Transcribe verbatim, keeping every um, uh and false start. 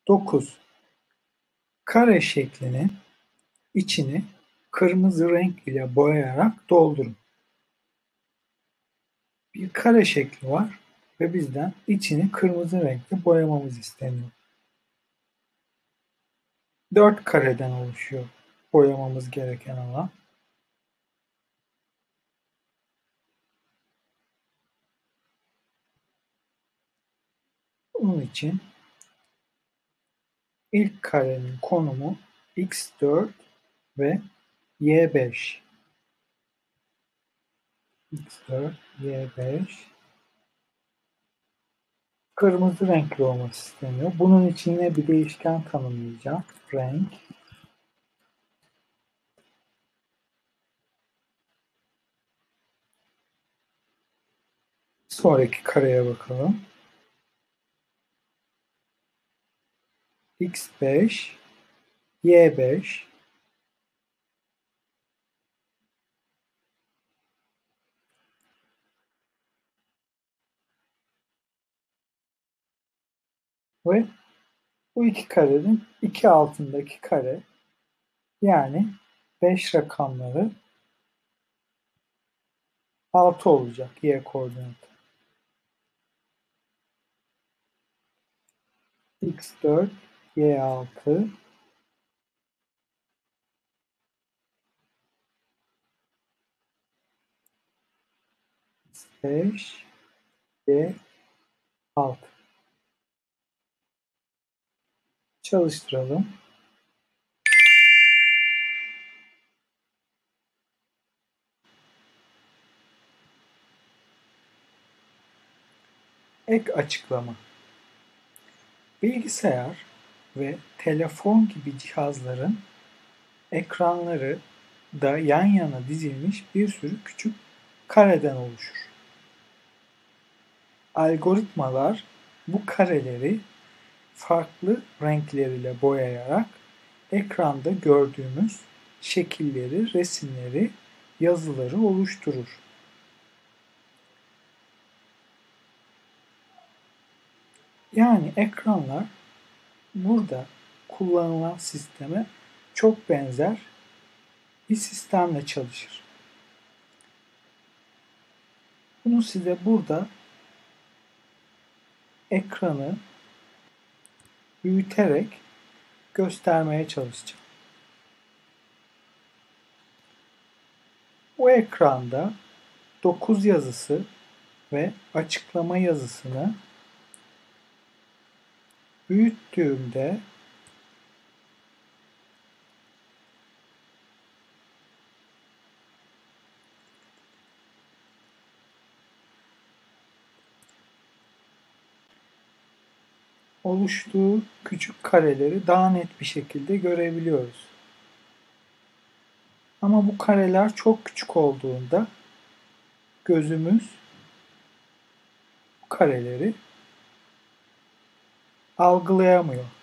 dokuz. Kare şeklinin içini kırmızı renk ile boyayarak doldurun. Bir kare şekli var ve bizden içini kırmızı renkle boyamamız isteniyor. Dört kareden oluşuyor boyamamız gereken alan. Bunun için ilk karenin konumu x dört ve y beş. x dört, y beş. Kırmızı renkli olması isteniyor. Bunun için yine bir değişken tanımlayacağım. Renk. Sonraki kareye bakalım. x beş, y beş. Ve bu iki karenin iki altındaki kare, yani beş rakamları altı olacak y koordinatı. x dört, y altı. x beş, y altı. Çalıştıralım. Ek açıklama. Bilgisayar ve telefon gibi cihazların ekranları da yan yana dizilmiş bir sürü küçük kareden oluşur. Algoritmalar bu kareleri farklı renkler ile boyayarak ekranda gördüğümüz şekilleri, resimleri, yazıları oluşturur. Yani ekranlar burada kullanılan sisteme çok benzer bir sistemle çalışır. Bunu size burada ekranı büyüterek göstermeye çalışacağım. Bu ekranda dokuz yazısı ve açıklama yazısını büyüttüğümde oluştuğu küçük kareleri daha net bir şekilde görebiliyoruz. Ama bu kareler çok küçük olduğunda gözümüz bu kareleri algılayamıyor.